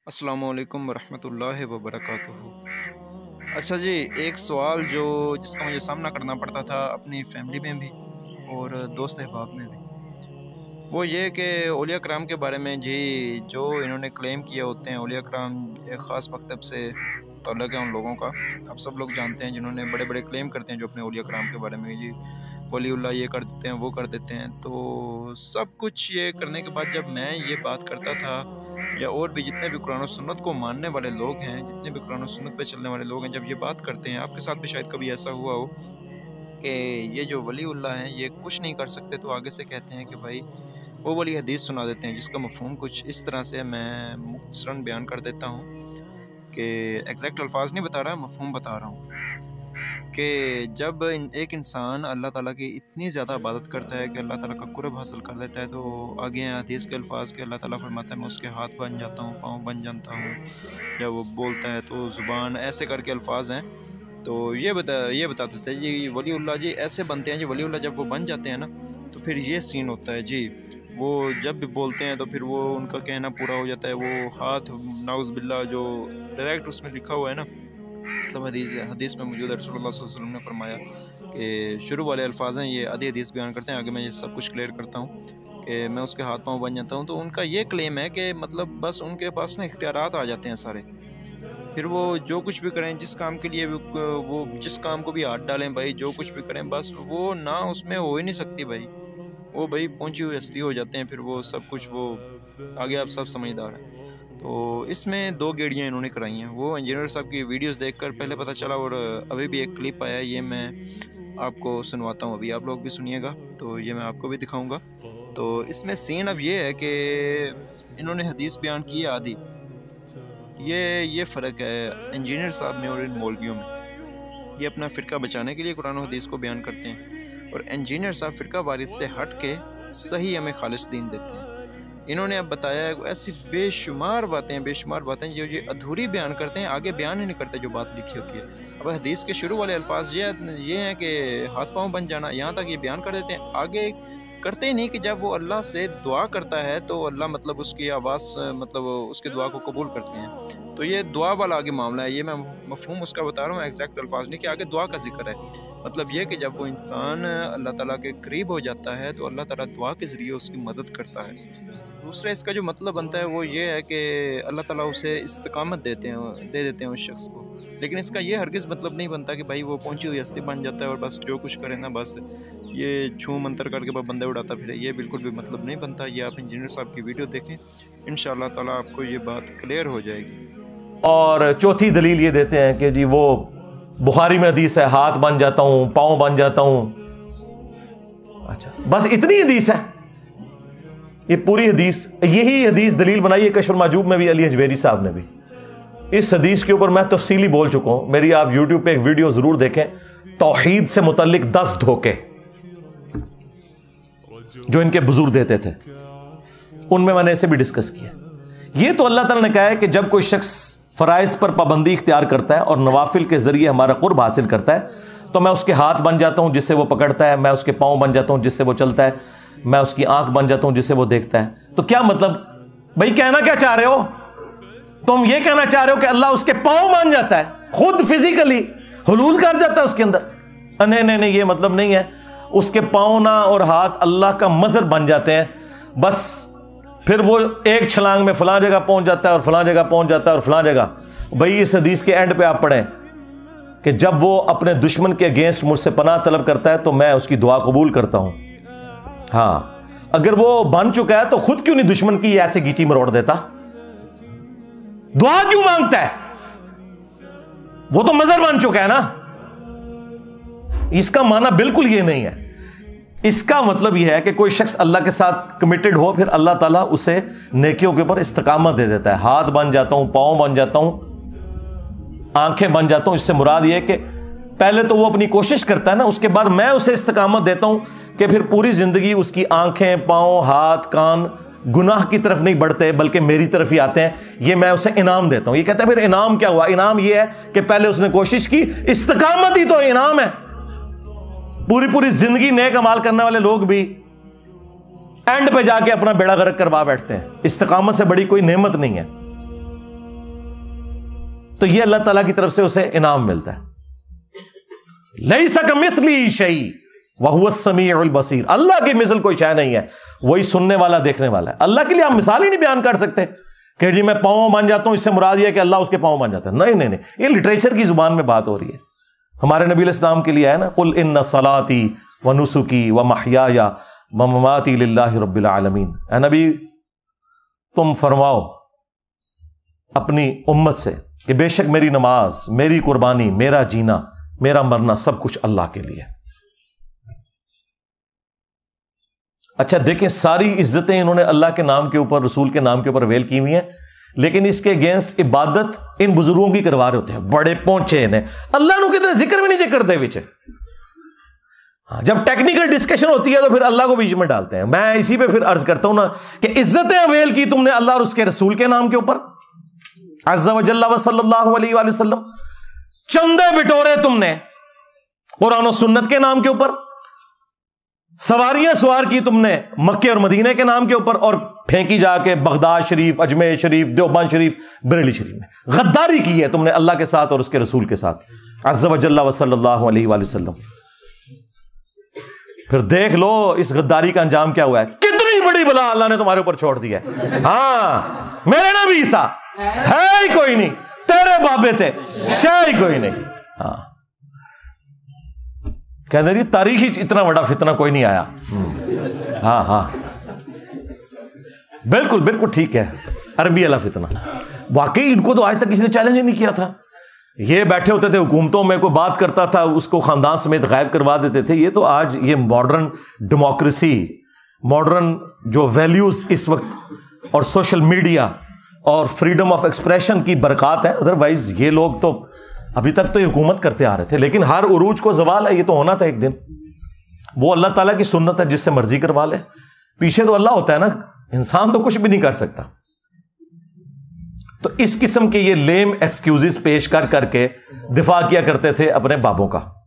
السلام علیکم ورحمۃ اللہ وبرکاتہ۔ اچھا جی، ایک سوال جس کا مجھے سامنا کرنا پڑتا تھا اپنی فیملی میں بھی اور دوست احباب میں بھی، وہ یہ کہ اولیاء کرام کے بارے میں جو انہوں نے کلیم کیے ہوتے ہیں۔ اولیاء کرام ایک خاص مکتب سے تعلق ہے ان لوگوں کا، آپ سب لوگ جانتے ہیں، جنہوں نے بڑے بڑے کلیم کرتے ہیں جو اپنے اولیاء کرام کے بارے میں، ولی اللہ یہ کر دیتے ہیں وہ کر دیتے ہیں۔ تو سب کچھ یہ کرنے کے بعد جب میں یہ بات کرتا تھا، یا اور بھی جتنے بھی قرآن و سنت کو ماننے والے لوگ ہیں، جتنے بھی قرآن و سنت پہ چلنے والے لوگ ہیں، جب یہ بات کرتے ہیں، آپ کے ساتھ بھی شاید کبھی ایسا ہوا ہو کہ یہ جو ولی اللہ ہیں یہ کچھ نہیں کر سکتے، تو آگے سے کہتے ہیں کہ بھائی وہ والی حدیث سنا دیتے ہیں، جس کا مفہوم کچھ اس طرح سے میں مختصراً بیان کر دیتا ہوں کہ ایگزیکٹ الفاظ نہیں بتا رہا، مفہوم بتا رہا ہوں کہ جب ایک انسان اللہ تعالیٰ کی اتنی زیادہ عبادت کرتا ہے کہ اللہ تعالیٰ کا قرب حاصل کر لیتا ہے، تو آگے ہیں حدیث کے الفاظ کہ اللہ تعالیٰ فرماتا ہے میں اس کے ہاتھ بن جاتا ہوں، پاؤں بن جاتا ہوں، یا وہ بولتا ہے تو زبان، ایسے کر کے الفاظ ہیں۔ تو یہ بتاتے تھے جی ولی اللہ جی ایسے بنتے ہیں، جی ولی اللہ جب وہ بن جاتے ہیں نا تو پھر یہ سین ہوتا ہے جی، وہ جب بھی بولتے ہیں تو پھر وہ ان کا کہنا پورا ہو جاتا ہے، وہ ہاتھ نعوذ باللہ جو ڈائریکٹ اس میں لکھا ہوا ہے نا، مطلب حدیث میں موجود ہے، رسول اللہ صلی اللہ علیہ وسلم نے فرمایا کہ شروع والے الفاظ ہیں، یہ آدھی حدیث بیان کرتے ہیں، آگے میں یہ سب کچھ کلیئر کرتا ہوں کہ میں اس کے ہاتھ پاؤں بن جاتا ہوں۔ تو ان کا یہ کلیم ہے کہ مطلب بس ان کے پاس نا اختیارات آ جاتے ہیں سارے، پھر وہ جو کچھ بھی کریں، جس کام کے لیے وہ جس کام کو بھی ہاتھ ڈالیں بھائی، جو کچھ بھی کریں بس وہ نہ اس میں ہو ہی نہیں سکتی بھائی، وہ بھائی پہنچی ہوئی ہستی ہو جاتے ہیں، پھر وہ سب کچھ وہ آگے آپ سب سمجھدار ہیں۔ تو اس میں 2 گیڑیاں انہوں نے کرائی ہیں، وہ انجینئر صاحب کی ویڈیوز دیکھ کر پہلے پتہ چلا، اور ابھی بھی ایک کلپ آیا ہے، یہ میں آپ کو سنواتا ہوں، ابھی آپ لوگ بھی سنیے گا، تو یہ میں آپ کو بھی دکھاؤں گا۔ تو اس میں سین اب یہ ہے کہ انہوں نے حدیث بیان کی ہے آدھی، یہ فرق ہے انجینئر صاحب میں اور ان مولویوں میں۔ یہ اپنا فرقہ بچانے کے لیے قرآن و حدیث کو بیان کرتے ہیں، اور انجینئر صاحب فرقہ وارث سے ہٹ کے صحیح ہمیں خالص دین دیتے ہیں۔ انہوں نے اب بتایا ہے ایسی بے شمار باتیں جو یہ ادھوری بیان کرتے ہیں، آگے بیان ہی نہیں کرتے جو بات لکھی ہوتی ہے۔ اب حدیث کے شروع والے الفاظ یہ ہیں کہ ہاتھ پاؤں بن جانا، یہاں تک یہ بیان کر دیتے ہیں، آگے کرتے ہی نہیں کہ جب وہ اللہ سے دعا کرتا ہے تو اللہ مطلب اس کی آواز مطلب اس کی دعا کو قبول کرتے ہیں۔ تو یہ دعا والا آگے معاملہ ہے، یہ میں مفہوم اس کا بتا رہا ہوں، ایگزیکٹ الفاظ نہیں کہ آگے دعا کا ذکر ہے۔ مطلب یہ کہ جب وہ انسان اللہ تعالیٰ کے قریب ہو جاتا ہے تو اللہ تعالیٰ دعا کے ذریعے اس کی مدد کرتا ہے۔ دوسرا اس کا جو مطلب بنتا ہے وہ یہ ہے کہ اللہ تعالیٰ اسے استقامت دے دیتے ہیں اس شخص کو، لیکن اس کا یہ ہرگز مطلب نہیں بنتا کہ بھائی وہ پہنچی ہوئی ہستی بن جاتا ہے اور بس جو کچھ کرے نا بس یہ چھو منتر کر کے بندے اڑاتا پھرے، یہ بالکل بھی مطلب نہیں بنتا۔ یہ آپ انجینئر صاحب کی ویڈیو دیکھیں، انشاءاللہ تعالیٰ آپ کو یہ بات کلیئر ہو جائے گی۔ اور چوتھی دلیل یہ دیتے ہیں کہ جی وہ بخاری میں حدیث ہے، ہاتھ بن جاتا ہوں، پاؤں بن جاتا ہوں، اچھا بس اتنی حدیث ہے، یہ پوری حدیث، یہی حدیث دلیل بنائی ہے کشف المحجوب میں بھی علی حجویری صاحب نے بھی۔ اس حدیث کے اوپر میں تفصیلی بول چکا ہوں، میری آپ یوٹیوب پہ ایک ویڈیو ضرور دیکھیں، توحید سے متعلق 10 دھوکے جو ان کے بزرگ دیتے تھے، ان میں نے اسے بھی ڈسکس کیا۔ یہ تو اللہ تعالیٰ نے کہا ہے کہ جب کوئی شخص فرائض پر پابندی اختیار کرتا ہے اور نوافل کے ذریعے ہمارا قرب حاصل کرتا ہے تو میں اس کے ہاتھ بن جاتا ہوں جس سے وہ پکڑتا ہے، میں اس کے پاؤں بن جاتا ہوں جس سے وہ چلتا ہے، میں اس کی آنکھ بن جاتا ہوں جس سے وہ دیکھتا ہے۔ تو کیا مطلب بھائی کہنا کیا چاہ رہے ہو تم؟ یہ کہنا چاہ رہے ہو کہ اللہ اس کے پاؤں بن جاتا ہے، خود فزیکلی حلول کر جاتا ہے اس کے اندر؟ نہیں، یہ مطلب نہیں ہے۔ اس کے پاؤں نہ اور ہاتھ اللہ کا مظہر بن جاتے ہیں، بس پھر وہ ایک چھلانگ میں فلاں جگہ پہنچ جاتا ہے اور فلاں جگہ پہنچ جاتا ہے اور فلاں جگہ۔ بھائی اس حدیث کے اینڈ پہ آپ پڑھیں کہ جب وہ اپنے دشمن کے اگینسٹ مجھ سے پناہ طلب کرتا ہے تو میں اس کی دعا قبول کرتا ہوں۔ ہاں اگر وہ بن چکا ہے تو خود کیوں نہیں دشمن کی ایسے گیچی مروڑ دیتا؟ دعا کیوں مانگتا ہے؟ وہ تو مظہر بن چکا ہے نا۔ اس کا معنی بالکل یہ نہیں ہے، اس کا مطلب یہ ہے کہ کوئی شخص اللہ کے ساتھ کمیٹڈ ہو، پھر اللہ تعالیٰ اسے نیکیوں کے اوپر استقامت دے دیتا ہے۔ ہاتھ بن جاتا ہوں، پاؤں بن جاتا ہوں، آنکھیں بن جاتا ہوں، اس سے مراد یہ ہے کہ پہلے تو وہ اپنی کوشش کرتا ہے نا، اس کے بعد میں اسے استقامت دیتا ہوں کہ پھر پوری زندگی اس کی آنکھیں، پاؤں، ہاتھ، کان گناہ کی طرف نہیں بڑھتے بلکہ میری طرف ہی آتے ہیں، یہ میں اسے انعام دیتا ہوں۔ یہ کہتا ہے پھر انعام کیا ہوا؟ انعام یہ ہے کہ پہلے اس نے کوشش کی، استقامت ہی تو انعام ہے۔ پوری زندگی نیک اعمال کرنے والے لوگ بھی اینڈ پہ جا کے اپنا بیڑا غرق کروا بیٹھتے ہیں، استقامت سے بڑی کوئی نعمت نہیں ہے۔ تو یہ اللہ تعالیٰ کی طرف سے اسے انعام ملتا ہے. لیس کمثلہ شیء وہو السمیع البصیر. اللہ کی مثل کوئی شے نہیں ہے, وہی سننے والا دیکھنے والا ہے. اللہ کے لیے ہم مثال ہی نہیں بیان کر سکتے کہ جی میں پاؤں مان جاتا ہوں, اس سے مراد یہ ہے کہ اللہ اس کے پاؤں مان جاتا ہے. نہیں, یہ لٹریچر کی زبان میں بات ہو رہی ہے. ہمارے نبی علیہ السلام کے لیے ہے نا, قل ان صلاتی ونسکی ومحیای ومماتی للہ رب العالمین. اے نبی تم فرماؤ اپنی امت سے کہ بے شک میری نماز, میری قربانی, میرا جینا, میرا مرنا سب کچھ اللہ کے لیے. اچھا دیکھیں, ساری عزتیں انہوں نے اللہ کے نام کے اوپر, رسول کے نام کے اوپر ویل کی ہوئی ہیں, لیکن اس کے اگینسٹ عبادت ان بزرگوں کی کروا رہے ہوتے ہیں. بڑے پہنچے نے اللہ نو کتنے ذکر بھی نہیں کرتے بچے. جب ٹیکنیکل ڈسکشن ہوتی ہے تو پھر اللہ کو بیچ میں ڈالتے ہیں. میں اسی پہ پھر عرض کرتا ہوں نا کہ عزتیں اویل کی تم نے اللہ اور اس کے رسول کے نام کے اوپر, عز و جل و صلی اللہ علیہ وآلہ وسلم. چندے بٹورے تم نے قرآن و سنت کے نام کے اوپر, سواریاں سوار کی تم نے مکے اور مدینے کے نام کے اوپر, اور پھینکی جا کے بغداد شریف, اجمیر شریف, دیوبند شریف, بریلی شریف میں. غداری کی ہے تم نے اللہ کے ساتھ اور اس کے رسول کے ساتھ, عز و جل و صلی اللہ علیہ وآلہ وسلم. پھر دیکھ لو اس غداری کا انجام کیا ہوا ہے. کتنی بڑی بلا اللہ نے تمہارے اوپر چھوڑ دیا ہے. ہاں میرے نبی عیسیٰ ہے ہی کوئی نہیں, تیرے بابے تھے شے ہی کوئی نہیں. ہاں کہتے جی تاریخی اتنا بڑا فتنہ کوئی نہیں آیا. ہاں بالکل ٹھیک ہے, عربی والا فتنہ. واقعی ان کو تو آج تک کسی نے چیلنج ہی نہیں کیا تھا. یہ بیٹھے ہوتے تھے حکومتوں میں, کوئی بات کرتا تھا اس کو خاندان سمیت غائب کروا دیتے تھے. یہ تو آج یہ ماڈرن ڈیموکریسی, ماڈرن جو ویلیوز اس وقت اور سوشل میڈیا اور فریڈم آف ایکسپریشن کی برکات ہے. ادروائز یہ لوگ تو ابھی تک تو یہ حکومت کرتے آ رہے تھے, لیکن ہر عروج کو زوال ہے. یہ تو ہونا تھا ایک دن. وہ اللہ تعالیٰ کی سنت ہے, جس سے مرضی کروا لے. پیچھے تو اللہ ہوتا ہے نا, انسان تو کچھ بھی نہیں کر سکتا. تو اس قسم کے یہ لیم ایکسکیوزز پیش کر کے دفاع کیا کرتے تھے اپنے بابوں کا.